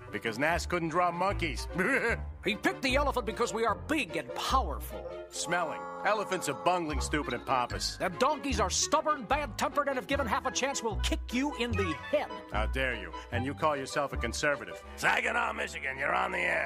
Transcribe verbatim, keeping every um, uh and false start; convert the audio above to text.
Because Nass couldn't draw monkeys. He picked the elephant because we are big and powerful. Smelling. Elephants are bungling, stupid, and pompous. The donkeys are stubborn, bad-tempered, and if given half a chance will kick you in the head. How dare you? And you call yourself a conservative. Saginaw, Michigan, you're on the air.